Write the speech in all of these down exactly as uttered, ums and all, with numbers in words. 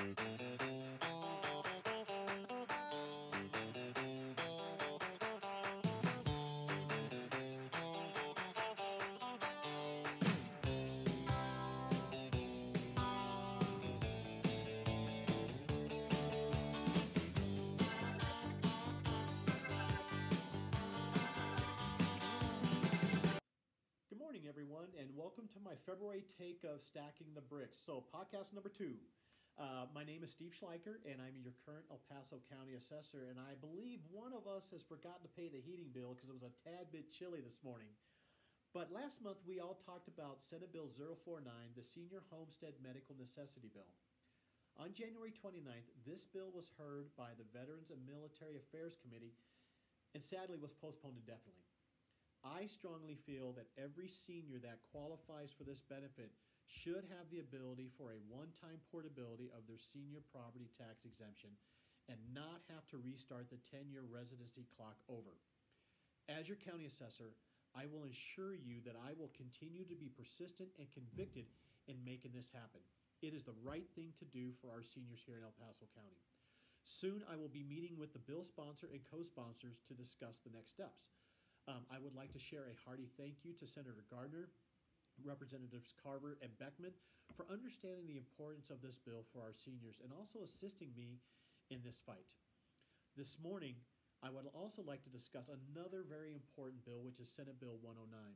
Good morning, everyone, and welcome to my February take of Stacking the Bricks. So, podcast number two. Uh, my name is Steve Schleicher, and I'm your current El Paso County Assessor, and I believe one of us has forgotten to pay the heating bill because it was a tad bit chilly this morning. But last month, we all talked about Senate Bill zero four nine, the Senior Homestead Medical Necessity Bill. On January twenty-ninth, this bill was heard by the Veterans and Military Affairs Committee and sadly was postponed indefinitely. I strongly feel that every senior that qualifies for this benefit should have the ability for a one-time portability of their senior property tax exemption and not have to restart the ten-year residency clock over. As your county assessor, I will ensure you that I will continue to be persistent and convicted in making this happen. It is the right thing to do for our seniors here in El Paso County. Soon I will be meeting with the bill sponsor and co-sponsors to discuss the next steps. Um, I would like to share a hearty thank you to Senator Gardner, Representatives Carver and Beckman for understanding the importance of this bill for our seniors and also assisting me in this fight. This morning, I would also like to discuss another very important bill, which is Senate Bill one oh nine.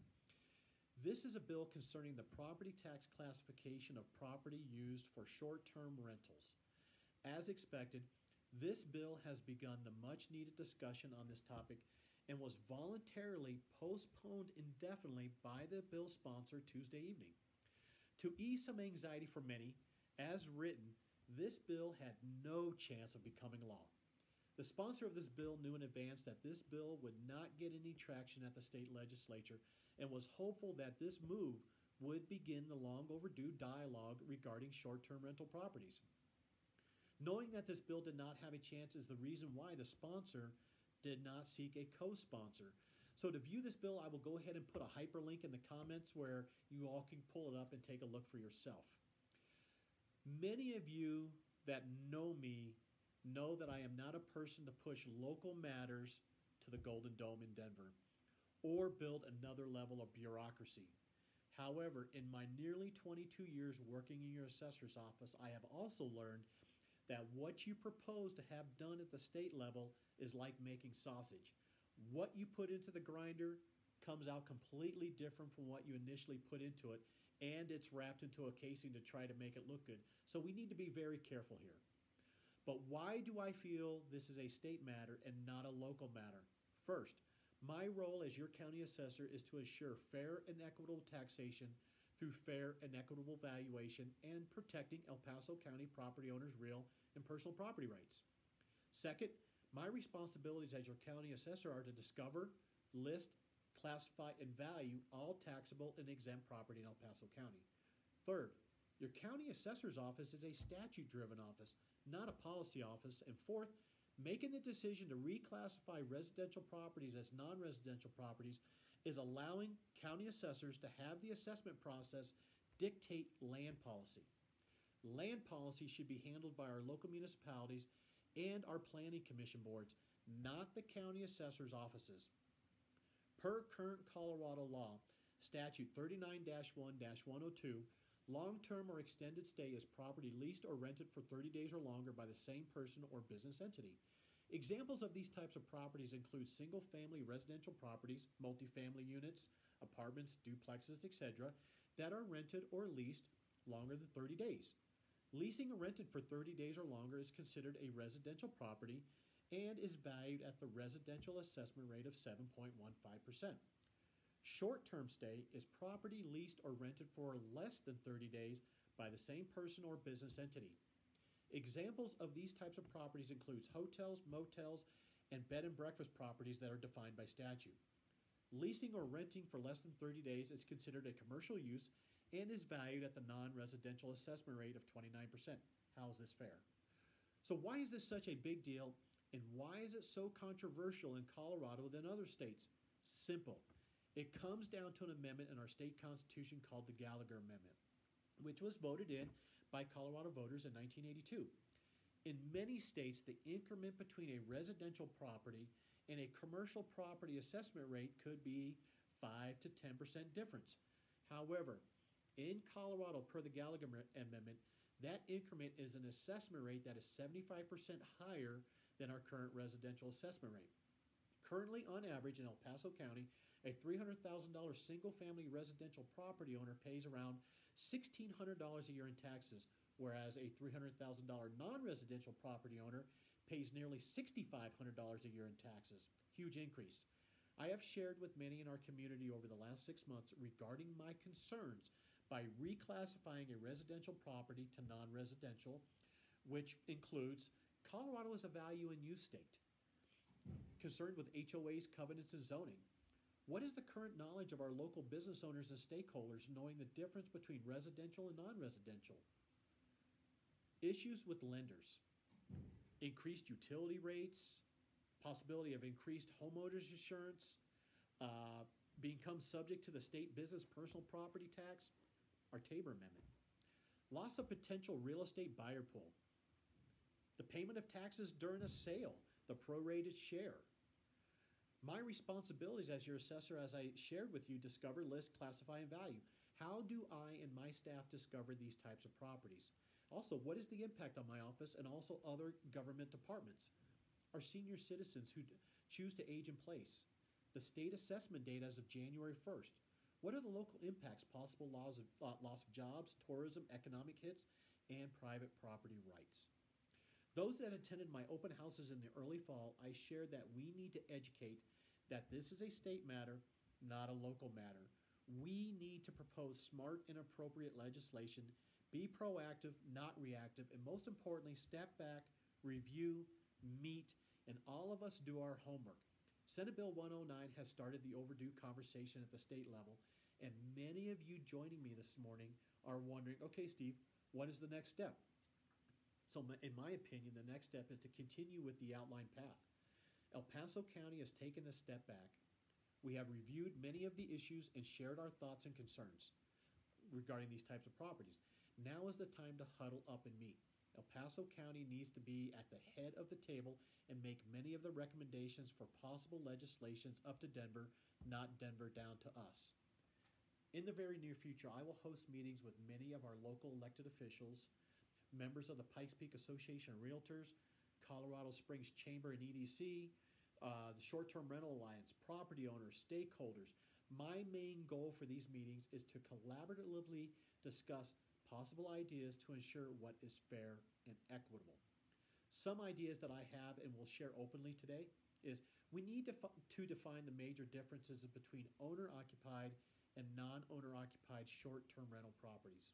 This is a bill concerning the property tax classification of property used for short-term rentals. As expected, this bill has begun the much-needed discussion on this topic and was voluntarily postponed indefinitely by the bill sponsor Tuesday evening. To ease some anxiety for many, as written, this bill had no chance of becoming law. The sponsor of this bill knew in advance that this bill would not get any traction at the state legislature and was hopeful that this move would begin the long overdue dialogue regarding short-term rental properties. Knowing that this bill did not have a chance is the reason why the sponsor did not seek a co-sponsor. So to view this bill, I will go ahead and put a hyperlink in the comments where you all can pull it up and take a look for yourself. Many of you that know me know that I am not a person to push local matters to the Golden Dome in Denver or build another level of bureaucracy. However, in my nearly twenty-two years working in your assessor's office, I have also learned that what you propose to have done at the state level is like making sausage. What you put into the grinder comes out completely different from what you initially put into it, and it's wrapped into a casing to try to make it look good. So we need to be very careful here. But why do I feel this is a state matter and not a local matter? First, my role as your county assessor is to assure fair and equitable taxation through fair and equitable valuation and protecting El Paso County property owners' real and personal property rights. Second, my responsibilities as your county assessor are to discover, list, classify, and value all taxable and exempt property in El Paso County. Third, your county assessor's office is a statute-driven office, not a policy office. And fourth, making the decision to reclassify residential properties as non-residential properties is allowing county assessors to have the assessment process dictate land policy. Land policy should be handled by our local municipalities and our planning commission boards, not the county assessor's offices. Per current Colorado law, statute thirty-nine dash one dash one oh two, long-term or extended stay is property leased or rented for thirty days or longer by the same person or business entity. Examples of these types of properties include single-family residential properties, multifamily units, apartments, duplexes, et cetera, that are rented or leased longer than thirty days. Leasing or rented for thirty days or longer is considered a residential property and is valued at the residential assessment rate of seven point one five percent. Short-term stay is property leased or rented for less than thirty days by the same person or business entity. Examples of these types of properties include hotels, motels, and bed and breakfast properties that are defined by statute. Leasing or renting for less than thirty days is considered a commercial use and is valued at the non-residential assessment rate of twenty-nine percent. How is this fair? So why is this such a big deal, and why is it so controversial in Colorado than other states? Simple. It comes down to an amendment in our state constitution called the Gallagher Amendment, which was voted in by Colorado voters in nineteen eighty-two. In many states, the increment between a residential property and a commercial property assessment rate could be five to ten percent difference. However, in Colorado, per the Gallagher Amendment, that increment is an assessment rate that is seventy-five percent higher than our current residential assessment rate. Currently, on average, in El Paso County, a three hundred thousand dollars single-family residential property owner pays around one thousand six hundred dollars a year in taxes, whereas a three hundred thousand dollars non-residential property owner pays nearly six thousand five hundred dollars a year in taxes. Huge increase. I have shared with many in our community over the last six months regarding my concerns by reclassifying a residential property to non-residential, which includes Colorado is a value and use state. Concerned with H O As, covenants, and zoning. What is the current knowledge of our local business owners and stakeholders knowing the difference between residential and non-residential? Issues with lenders. Increased utility rates, possibility of increased homeowners insurance, uh, become subject to the state business personal property tax, our Tabor Amendment. Loss of potential real estate buyer pool. The payment of taxes during a sale, the prorated share. My responsibilities as your assessor, as I shared with you, discover, list, classify, and value. How do I and my staff discover these types of properties? Also, what is the impact on my office and also other government departments? Our senior citizens who choose to age in place. The state assessment data as of January first. What are the local impacts, possible loss of, uh, loss of jobs, tourism, economic hits, and private property rights? Those that attended my open houses in the early fall, I shared that we need to educate that this is a state matter, not a local matter. We need to propose smart and appropriate legislation, be proactive, not reactive, and most importantly, step back, review, meet, and all of us do our homework. Senate Bill one oh nine has started the overdue conversation at the state level, and many of you joining me this morning are wondering, okay, Steve, what is the next step? So in my opinion, the next step is to continue with the outlined path. El Paso County has taken a step back. We have reviewed many of the issues and shared our thoughts and concerns regarding these types of properties. Now is the time to huddle up and meet. El Paso County needs to be at the head of the table and make many of the recommendations for possible legislations up to Denver, not Denver down to us. In the very near future, I will host meetings with many of our local elected officials, members of the Pikes Peak Association of Realtors, Colorado Springs Chamber and E D C, uh, the Short-Term Rental Alliance, property owners, stakeholders. My main goal for these meetings is to collaboratively discuss possible ideas to ensure what is fair and equitable. Some ideas that I have and will share openly today is we need to, to define the major differences between owner-occupied and non-owner-occupied short-term rental properties.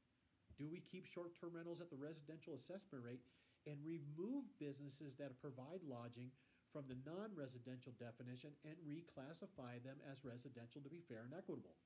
Do we keep short-term rentals at the residential assessment rate and remove businesses that provide lodging from the non-residential definition and reclassify them as residential to be fair and equitable?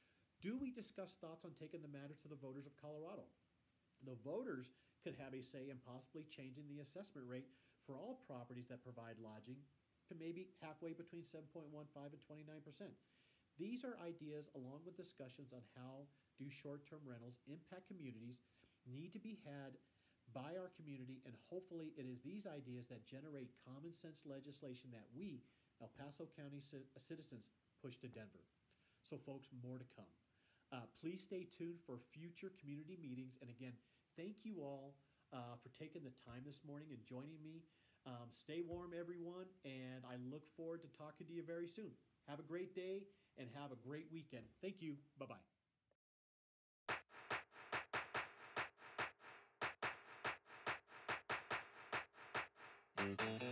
Do we discuss thoughts on taking the matter to the voters of Colorado? The voters could have a say in possibly changing the assessment rate for all properties that provide lodging to maybe halfway between seven point one five and twenty-nine percent. These are ideas along with discussions on how do short-term rentals impact communities need to be had by our community, and hopefully it is these ideas that generate common sense legislation that we, El Paso County citizens, push to Denver. So folks, more to come. Uh, please stay tuned for future community meetings. And again, thank you all uh, for taking the time this morning and joining me. Um, stay warm, everyone, and I look forward to talking to you very soon. Have a great day and have a great weekend. Thank you. Bye-bye. Mm-hmm.